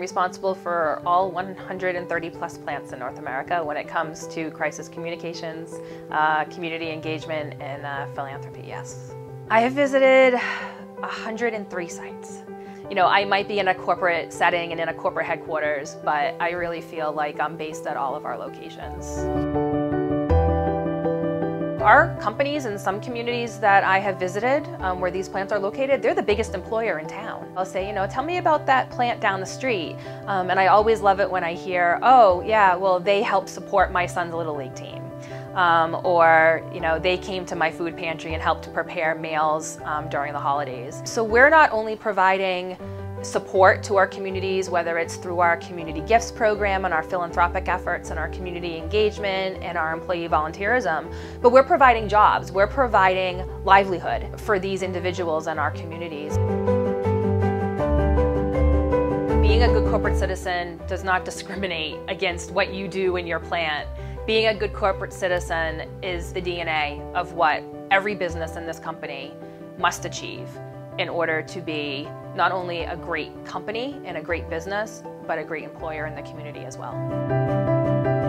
responsible for all 130 plus plants in North America when it comes to crisis communications, community engagement, and philanthropy, yes. I have visited 103 sites. You know, I might be in a corporate setting and in a corporate headquarters, but I really feel like I'm based at all of our locations. Our companies in some communities that I have visited where these plants are located, they're the biggest employer in town. I'll say, you know, tell me about that plant down the street. And I always love it when I hear, oh yeah, well they help support my son's Little League team. Or, you know, they came to my food pantry and helped prepare meals during the holidays. So we're not only providing support to our communities, whether it's through our community gifts program and our philanthropic efforts and our community engagement and our employee volunteerism, but we're providing jobs, we're providing livelihood for these individuals and our communities. Being a good corporate citizen does not discriminate against what you do in your plant. Being a good corporate citizen is the DNA of what every business in this company must achieve in order to be not only a great company and a great business, but a great employer in the community as well.